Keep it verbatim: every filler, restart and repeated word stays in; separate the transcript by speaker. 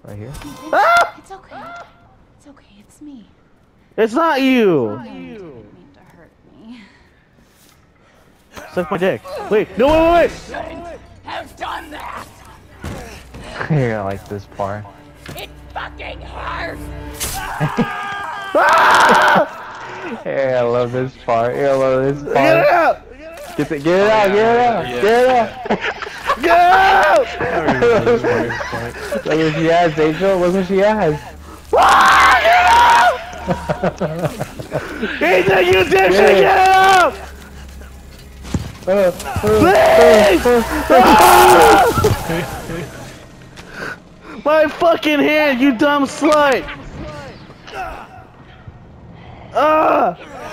Speaker 1: Right here.
Speaker 2: Ah! It's okay. It's okay. It's me.
Speaker 1: It's not you.
Speaker 2: No, you didn't mean to hurt me.
Speaker 1: Suck my dick. Wait, no, wait, wait,
Speaker 2: Shouldn't have done that.
Speaker 3: You're gonna like this part.
Speaker 2: It fucking hurts.
Speaker 3: Hey, I love this part. I love this part.
Speaker 1: get it out!
Speaker 3: Get it, get it out, get it out,
Speaker 4: Yeah.
Speaker 3: get it out.
Speaker 1: Get out!
Speaker 3: Look what she has, Angel. Look what she has.
Speaker 1: Ethan, you dipshit, get it out!
Speaker 3: Uh, uh,
Speaker 1: Please!
Speaker 3: uh, uh,
Speaker 1: Ah! My fucking hand, you dumb slut! Ah!